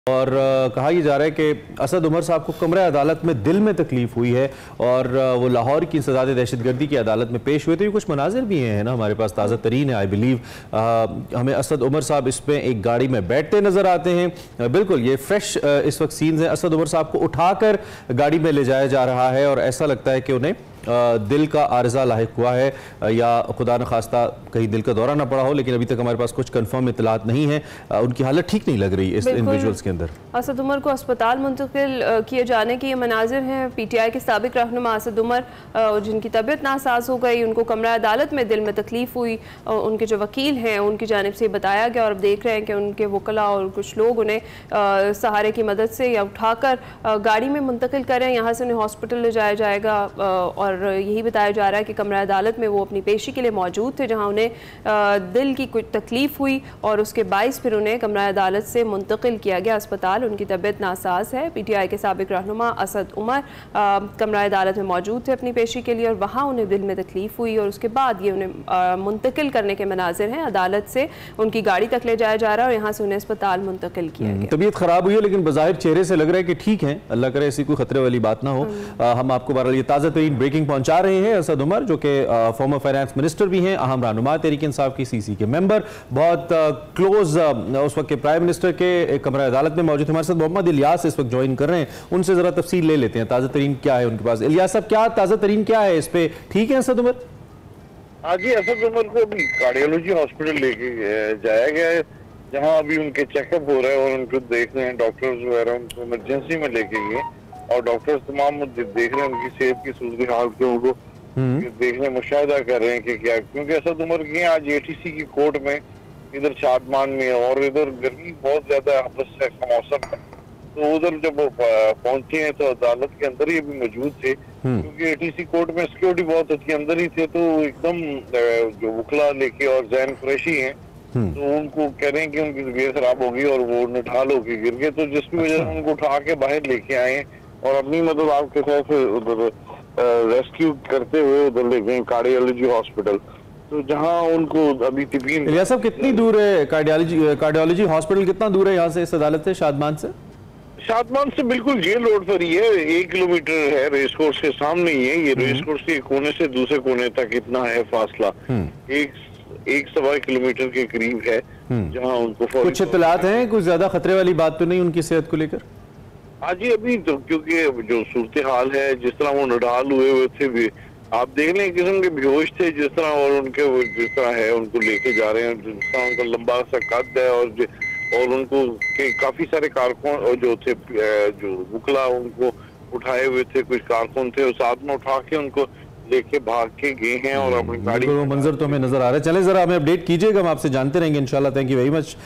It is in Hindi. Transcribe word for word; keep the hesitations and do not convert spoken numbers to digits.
और कहा यह जा रहा है कि असद उमर साहब को कमरा अदालत में दिल में तकलीफ हुई है और वो लाहौर की इंसदाद दहशतगर्दी की अदालत में पेश हुए। तो ये कुछ मनाजिर भी हैं ना, हमारे पास ताज़ा तरीन है। आई बिलीव हमें असद उमर साहब इसमें एक गाड़ी में बैठते नज़र आते हैं। बिल्कुल ये फ्रेश इस वक्त सीन्स हैं। असद उमर साहब को उठाकर गाड़ी में ले जाया जा रहा है और ऐसा लगता है कि उन्हें दिल का आर्जा लाहिक हुआ है या खुदा न खास्ता कहीं दिल का दौरा ना पड़ा हो, लेकिन अभी तक हमारे पास कुछ कंफर्म इतलात नहीं है। उनकी हालत ठीक नहीं लग रही इस इंडिविजुअल्स के अंदर। असद उमर को अस्पताल मुंतकिल किए जाने के ये मनाजिर हैं। पीटीआई के साबिक रहनुमा असद उमर जिनकी तबीयत नासाज हो गई, उनको कमरा अदालत में दिल में तकलीफ हुई। उनके जो वकील हैं उनकी जानिब से बताया गया और अब देख रहे हैं कि उनके वकला और कुछ लोग उन्हें सहारे की मदद से या उठाकर गाड़ी में मुंतकिल करें, यहाँ से उन्हें हॉस्पिटल ले जाया जाएगा। और और यही बताया जा रहा है कि कमरा अदालत में वो अपनी पेशी के लिए मौजूद थे, जहां उन्हें दिल की कुछ तकलीफ हुई और उसके बाइस फिर उन्हें कमरा अदालत से मुंतकिल किया गया अस्पताल। उनकी तबीयत नासाज है। पीटीआई के साबिक रहनुमा असद उमर कमरा अदालत में मौजूद थे अपनी पेशी के लिए और वहाँ उन्हें दिल में तकलीफ हुई और उसके बाद ये उन्हें मुंतकिल करने के मनाजिर हैं। अदालत से उनकी गाड़ी तक ले जाया जा रहा है और यहाँ से उन्हें अस्पताल मुंतकिल किया गया। तबीयत खराब हुई है लेकिन बज़ाहिर चेहरे से लग रहा है कि ठीक है, अल्लाह करे ऐसी कोई खतरे वाली बात ना हो। हम आपको बहरहाल ये ताज़ा तरीन ब्रेकिंग पहुंचा रहे हैं। असद उमर जो कि फॉर्मर फाइनेंस मिनिस्टर भी हैं, अहम रहनुमा तहरीक इंसाफ की सीसी के मेंबर, बहुत क्लोज उस वक्त के प्राइम मिनिस्टर के कमरा अदालत में मौजूद। हमारे साथ मोहम्मद इलियास इस वक्त ज्वाइन कर रहे हैं, उनसे जरा तफसील ले लेते हैं ताज़ा तरीन क्या है उनके पास। इलियास साहब, क्या ताज़ा तरीन क्या है इस पे? ठीक है असद उमर? हाँ जी, असद उमर को अभी कार्डियोलॉजी हॉस्पिटल लेके जाया गया है, जहाँ अभी उनके चेकअप हो रहे हैं और उनको देख रहे हैं डॉक्टर्स वगैरह। उनको इमरजेंसी में लेके गए और डॉक्टर्स तमाम देख रहे हैं उनकी सेहत की सूरत हाल के, उनको देख रहे हैं, मुशाहिदा कर रहे हैं कि क्या, क्योंकि असद उमर की आज एटीसी की कोर्ट में इधर शादमान में और इधर गर्मी बहुत ज्यादा आपस का मौसम है, तो उधर जब वो पहुंचे हैं तो अदालत के अंदर ही अभी मौजूद थे, क्योंकि एटीसी कोर्ट में सिक्योरिटी बहुत अच्छी अंदर ही थे। तो एकदम जो वकला लेके और जैन कुरैशी हैं तो उनको कह रहे हैं कि उनकी तबीयत खराब होगी और वो निठाल होके गिर गए, तो जिसकी वजह से उनको उठा के बाहर लेके आए और अपनी मतलब आपके साथ उधर रेस्क्यू करते हुए उधर ले गए कार्डियोलॉजी हॉस्पिटल, तो जहां उनको अभी तिबीन। इलियास साहब, कितनी दूर है कार्डियोलॉजी कार्डियोलॉजी हॉस्पिटल कितना दूर है यहाँ से, इस अदालत से, शादमान से? शादमान से बिल्कुल जेल रोड पर ही है, एक किलोमीटर है, रेस कोर्स के सामने ही है। ये रेस कोर्स के कोने से दूसरे कोने तक इतना है फासला, एक एक सवा किलोमीटर के करीब है, जहाँ उनको कुछ इत्तलात हैं, कुछ ज्यादा खतरे वाली बात तो नहीं उनकी सेहत को लेकर? हाँ जी, अभी तो क्योंकि जो सूरत हाल है, जिस तरह वो निडाल हुए हुए थे भी, आप देख लें किस्म के बेहोश थे जिस तरह, और उनके जिस तरह है उनको लेके जा रहे हैं, जिस तरह उनका लंबा सा कद है और और उनको के काफी सारे कारकुन जो थे, जो वकला उनको उठाए हुए थे, कुछ कारकुन थे, उस साथ में उठा के उनको लेके भाग के गए हैं और अपनी गाड़ी। मंजर तो हमें नजर आ रहा है। चले जरा हमें अपडेट कीजिएगा, हम आपसे जानते रहेंगे इंशाल्लाह। Thank you very much.